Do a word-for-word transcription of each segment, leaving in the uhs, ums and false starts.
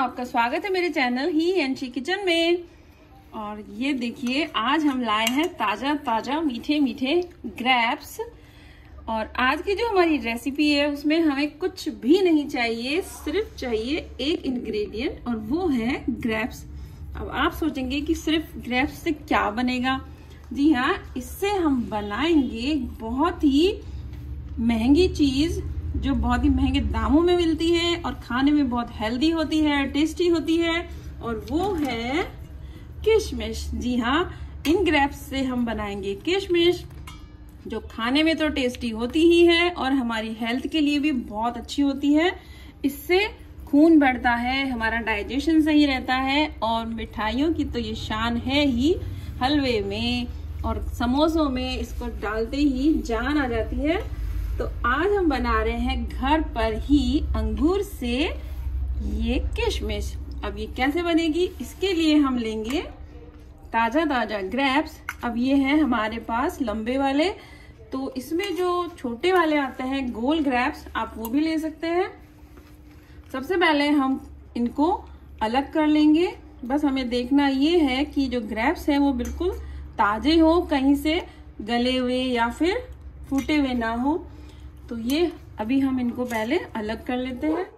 आपका स्वागत है मेरे channel he and she kitchen में। और ये देखिए आज हम लाए हैं ताजा ताजा मीठे मीठे ग्रेप्स। और आज की जो हमारी रेसिपी है उसमें हमें कुछ भी नहीं चाहिए, सिर्फ चाहिए एक इंग्रेडिएंट और वो है ग्रेप्स। अब आप सोचेंगे कि सिर्फ ग्रेप्स से क्या बनेगा। जी हाँ, इससे हम बनाएंगे बहुत ही महंगी चीज जो बहुत ही महंगे दामों में मिलती है और खाने में बहुत हेल्दी होती है, टेस्टी होती है, और वो है किशमिश। जी हाँ, इन ग्रेप्स से हम बनाएंगे किशमिश जो खाने में तो टेस्टी होती ही है और हमारी हेल्थ के लिए भी बहुत अच्छी होती है। इससे खून बढ़ता है, हमारा डाइजेशन सही रहता है और मिठाइयों की तो ये शान है ही। हलवे में और समोसों में इसको डालते ही जान आ जाती है। तो आज हम बना रहे हैं घर पर ही अंगूर से ये किशमिश। अब ये कैसे बनेगी, इसके लिए हम लेंगे ताजा ताजा ग्रेप्स। अब ये है हमारे पास लंबे वाले, तो इसमें जो छोटे वाले आते हैं गोल ग्रेप्स, आप वो भी ले सकते हैं। सबसे पहले हम इनको अलग कर लेंगे। बस हमें देखना ये है कि जो ग्रेप्स हैं वो बिल्कुल ताजे हो, कहीं से गले हुए या फिर फूटे हुए ना हो। तो ये अभी हम इनको पहले अलग कर लेते हैं।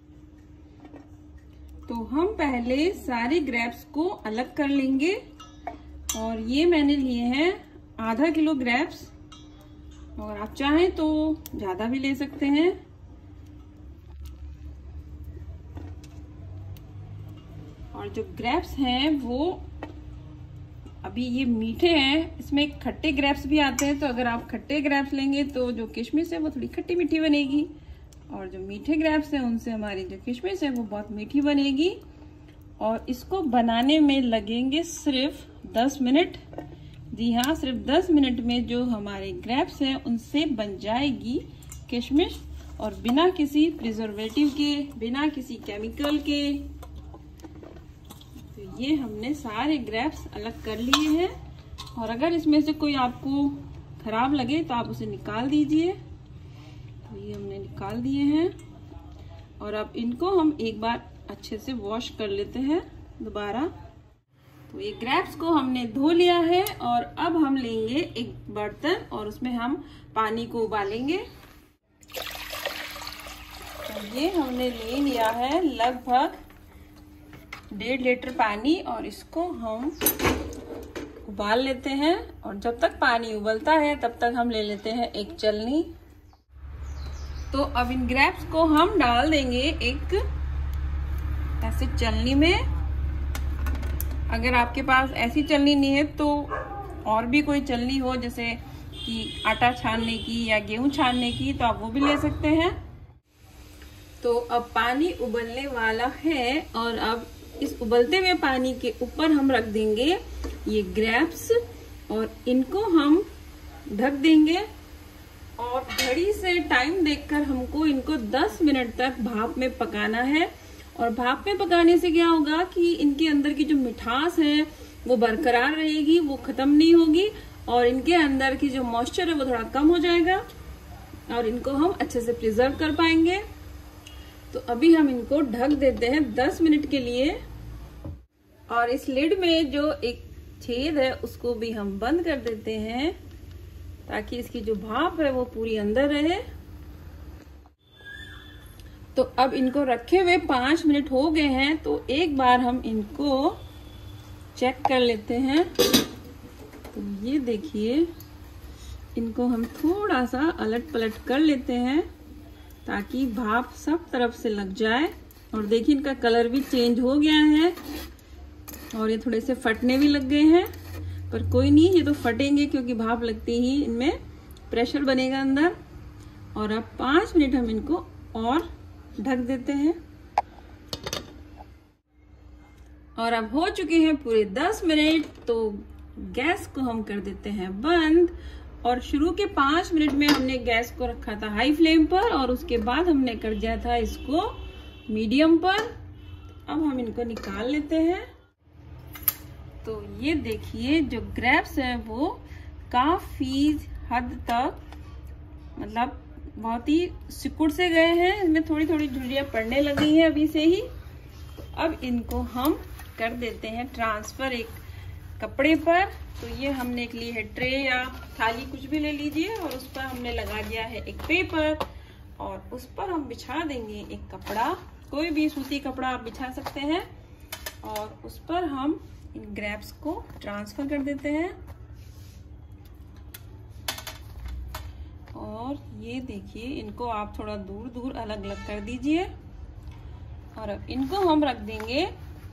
तो हम पहले सारे ग्रेप्स को अलग कर लेंगे। और ये मैंने लिए हैं आधा किलो ग्रेप्स, और आप चाहें तो ज्यादा भी ले सकते हैं। और जो ग्रेप्स हैं वो अभी ये मीठे हैं, इसमें खट्टे ग्रेप्स भी आते हैं, तो अगर आप खट्टे ग्रेप्स लेंगे तो जो किशमिश है वो थोड़ी खट्टी मीठी बनेगी, और जो मीठे ग्रेप्स हैं उनसे हमारी जो किशमिश है वो बहुत मीठी बनेगी। और इसको बनाने में लगेंगे सिर्फ दस मिनट। जी हाँ, सिर्फ दस मिनट में जो हमारे ग्रेप्स हैं उनसे बन जाएगी किशमिश, और बिना किसी प्रिजर्वेटिव के, बिना किसी केमिकल के। तो ये हमने सारे ग्रेप्स अलग कर लिए हैं, और अगर इसमें से कोई आपको खराब लगे तो आप उसे निकाल दीजिए। तो ये हमने निकाल दिए हैं, और अब इनको हम एक बार अच्छे से वॉश कर लेते हैं दोबारा। तो ये ग्रेप्स को हमने धो लिया है, और अब हम लेंगे एक बर्तन और उसमें हम पानी को उबालेंगे। तो ये हमने ले लिया है लगभग डेढ़ लीटर पानी, और इसको हम उबाल लेते हैं। और जब तक पानी उबलता है तब तक हम ले लेते हैं एक चलनी। तो अब इन ग्रेप्स को हम डाल देंगे एक ऐसे चलनी में। अगर आपके पास ऐसी चलनी नहीं है तो और भी कोई चलनी हो, जैसे कि आटा छानने की या गेहूं छानने की, तो आप वो भी ले सकते हैं। तो अब पानी उबलने वाला है, और अब इस उबलते हुए पानी के ऊपर हम रख देंगे ये ग्रेप्स, और इनको हम ढक देंगे। और घड़ी से टाइम देखकर हमको इनको दस मिनट तक भाप में पकाना है। और भाप में पकाने से क्या होगा कि इनके अंदर की जो मिठास है वो बरकरार रहेगी, वो खत्म नहीं होगी, और इनके अंदर की जो मॉइस्चर है वो थोड़ा कम हो जाएगा, और इनको हम अच्छे से प्रिजर्व कर पाएंगे। तो अभी हम इनको ढक देते हैं दस मिनट के लिए। और इस लिड में जो एक छेद है उसको भी हम बंद कर देते हैं, ताकि इसकी जो भाप है वो पूरी अंदर रहे। तो अब इनको रखे हुए पांच मिनट हो गए हैं, तो एक बार हम इनको चेक कर लेते हैं। तो ये देखिए, इनको हम थोड़ा सा अलट पलट कर लेते हैं ताकि भाप सब तरफ से लग जाए। और देखिए इनका कलर भी चेंज हो गया है, और ये थोड़े से फटने भी लग गए हैं, पर कोई नहीं, ये तो फटेंगे क्योंकि भाप लगते ही इनमें प्रेशर बनेगा अंदर। और अब पांच मिनट हम इनको और ढक देते हैं। और अब हो चुके हैं पूरे दस मिनट, तो गैस को हम कर देते हैं बंद। और शुरू के पांच मिनट में हमने गैस को रखा था हाई फ्लेम पर, और उसके बाद हमने कर दिया था इसको मीडियम पर। अब हम इनको निकाल लेते हैं। तो ये देखिए जो ग्रेप्स है वो काफी हद तक, मतलब बहुत ही सिकुड़ से गए हैं, इसमें थोड़ी थोड़ी झुर्रियां पड़ने लगी हैं अभी से ही। अब इनको हम कर देते हैं ट्रांसफर एक कपड़े पर। तो ये हमने एक ली है ट्रे या थाली, कुछ भी ले लीजिए, और उस पर हमने लगा दिया है एक पेपर, और उस पर हम बिछा देंगे एक कपड़ा, कोई भी सूती कपड़ा आप बिछा सकते हैं, और उस पर हम इन ग्रेप्स को ट्रांसफर कर देते हैं। और ये देखिए, इनको आप थोड़ा दूर दूर अलग अलग कर दीजिए, और अब इनको हम रख देंगे।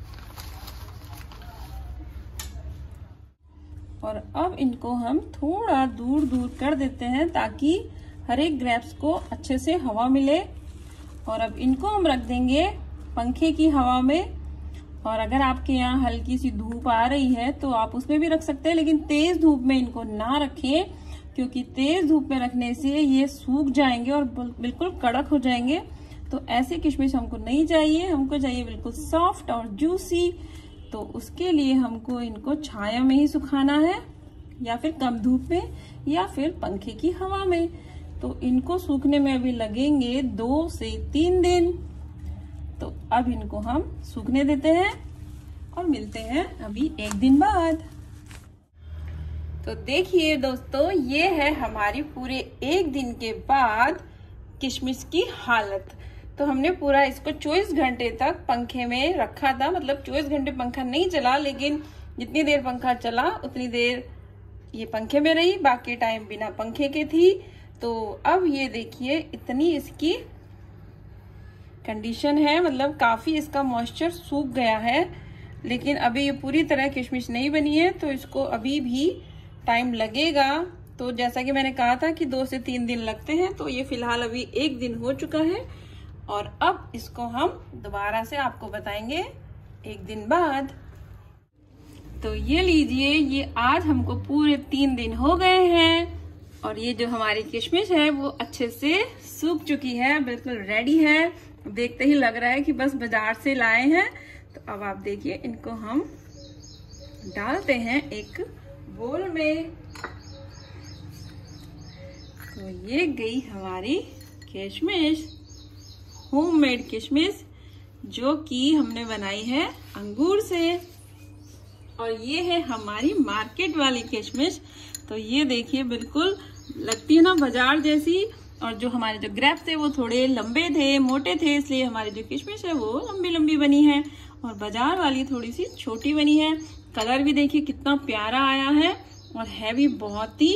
और अब इनको हम थोड़ा दूर दूर कर देते हैं ताकि हर एक ग्रेप्स को अच्छे से हवा मिले। और अब इनको हम रख देंगे पंखे की हवा में। और अगर आपके यहाँ हल्की सी धूप आ रही है तो आप उसमें भी रख सकते हैं, लेकिन तेज धूप में इनको ना रखें, क्योंकि तेज धूप में रखने से ये सूख जाएंगे और बिल्कुल कड़क हो जाएंगे। तो ऐसे किशमिश हमको नहीं चाहिए, हमको चाहिए बिल्कुल सॉफ्ट और जूसी। तो उसके लिए हमको इनको छाया में ही सुखाना है, या फिर कम धूप में, या फिर पंखे की हवा में। तो इनको सूखने में अभी लगेंगे दो से तीन दिन। तो अब इनको हम सूखने देते हैं और मिलते हैं अभी एक दिन बाद। तो देखिए दोस्तों, ये है हमारी पूरे एक दिन के बाद किशमिश की हालत। तो हमने पूरा इसको चौबीस घंटे तक पंखे में रखा था, मतलब चौबीस घंटे पंखा नहीं चला, लेकिन जितनी देर पंखा चला उतनी देर ये पंखे में रही, बाकी टाइम बिना पंखे के थी। तो अब ये देखिए, इतनी इसकी कंडीशन है, मतलब काफी इसका मॉइस्चर सूख गया है, लेकिन अभी ये पूरी तरह किशमिश नहीं बनी है, तो इसको अभी भी टाइम लगेगा। तो जैसा कि मैंने कहा था कि दो से तीन दिन लगते हैं, तो ये फिलहाल अभी एक दिन हो चुका है, और अब इसको हम दोबारा से आपको बताएंगे एक दिन बाद। तो ये लीजिए, ये आज हमको पूरे तीन दिन हो गए हैं, और ये जो हमारी किशमिश है वो अच्छे से सूख चुकी है, बिल्कुल रेडी है। देखते ही लग रहा है कि बस बाजार से लाए हैं। तो अब आप देखिए, इनको हम डालते हैं एक बोल में। तो ये गई हमारी किशमिश, होममेड किशमिश, जो कि हमने बनाई है अंगूर से। और ये है हमारी मार्केट वाली किशमिश। तो ये देखिए, बिल्कुल लगती है ना बाजार जैसी। और जो हमारे जो ग्रेप्स थे वो थोड़े लंबे थे, मोटे थे, इसलिए हमारी जो किशमिश है वो लंबी लंबी बनी है, और बाजार वाली थोड़ी सी छोटी बनी है। कलर भी देखिए कितना प्यारा आया है, और है भी बहुत ही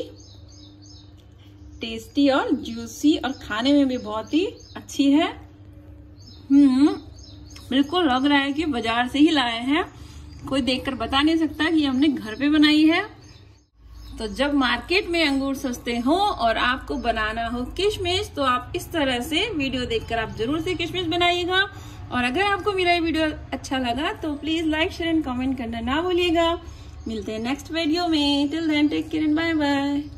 टेस्टी और जूसी, और खाने में भी बहुत ही अच्छी है। हम्म बिल्कुल लग रहा है कि बाजार से ही लाए हैं, कोई देखकर बता नहीं सकता कि हमने घर पे बनाई है। तो जब मार्केट में अंगूर सस्ते हो और आपको बनाना हो किशमिश, तो आप इस तरह से वीडियो देखकर आप जरूर से किशमिश बनाइएगा। और अगर आपको मेरा वीडियो अच्छा लगा तो please like, share and comment करना ना भूलिएगा। मिलते हैं नेक्स्ट वीडियो में। Till then take care and bye bye.